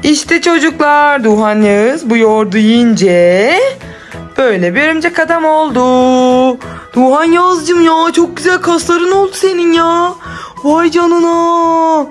İşte çocuklar, Duhan Yağız bu yoğurdu yiyince böyle bir örümcek adam oldu. Duhan Yağız'cığım ya, çok güzel kasların oldu senin ya. Vay canına.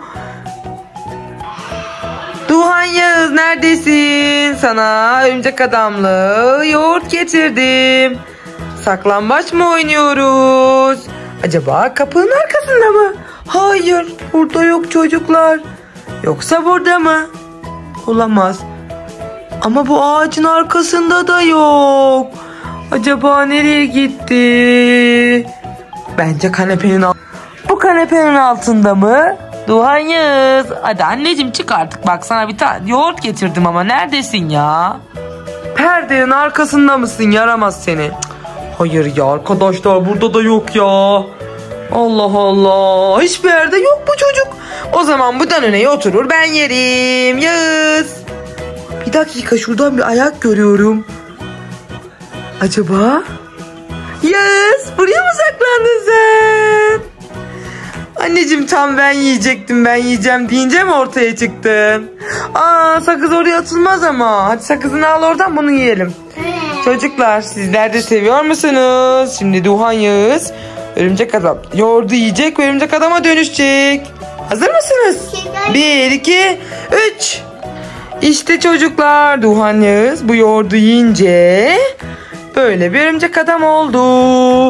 Duhan Yağız neredesin? Sana örümcek adamlı yoğurt getirdim. Saklambaç mı oynuyoruz? Acaba kapının arkasında mı? Hayır, burada yok çocuklar. Yoksa burada mı? Olamaz. Ama bu ağacın arkasında da yok. Acaba nereye gitti? Bence bu kanepenin altında mı? Duhan Yağız. Hadi anneciğim çık artık, bak sana bir tane yoğurt getirdim ama neredesin ya? Perdenin arkasında mısın, yaramaz seni? Hayır ya arkadaşlar, burada da yok ya. Allah Allah, hiçbir yerde yok bu çocuk. O zaman bu önüne oturur, ben yerim. Yağız. Bir dakika, şuradan bir ayak görüyorum. Acaba? Yağız, buraya mı saklandın sen? Anneciğim tam ben yiyeceğim deyince mi ortaya çıktın? Sakız oraya atılmaz ama. Hadi sakızını al oradan, bunu yiyelim. Çocuklar, sizler de seviyor musunuz? Şimdi Duhan Yağız örümcek adam yoğurdu yiyecek ve örümcek adama dönüşecek. Hazır mısınız? 1, 2, 3. İşte çocuklar, Duhan Yağız bu yoğurdu yiyince böyle bir örümcek adam oldu.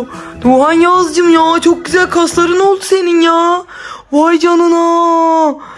Duhan Yağız'cığım ya, çok güzel kasların oldu senin ya. Vay canına.